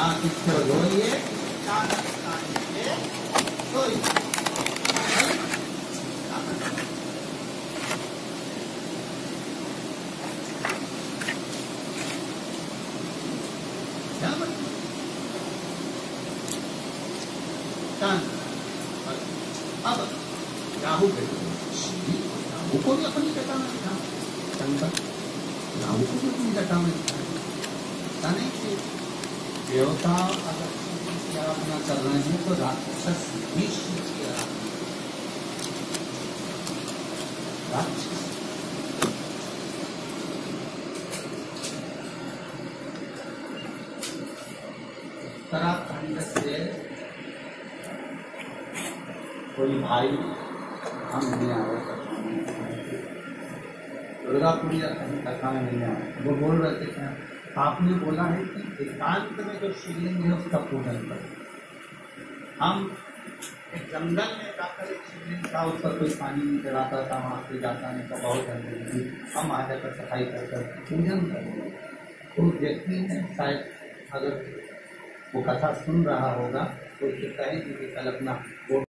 किसको धोइए, चादर तानिए धोइए। अब राहु के राहु को भी अपनी जटा में दिखा, शंकर राहु को भी अपनी जटा में दिखा नहीं कि देवता अगर अपना चल रहे हैं तो राक्षस भी राक्षस उत्तराखंड से कोई भाई हम नहीं आ रहे, दुर्गापुर या कहीं कथा में नहीं आए, वो बोल रहे थे क्या आपने बोला है कि एकांत में जो शिवलिंग है उसका पूजन करें। हम एक जंगल में जाकर एक शिवलिंग था, उस पर कोई पानी नहीं चढ़ाता था, वहाँ से जाता नहीं था, बहुत गंदगी थी। हम आ जाकर सफाई कर पूजन करेंगे। तो व्यक्ति ने शायद अगर वो कथा सुन रहा होगा तो उससे कहेंगे कि कल अपना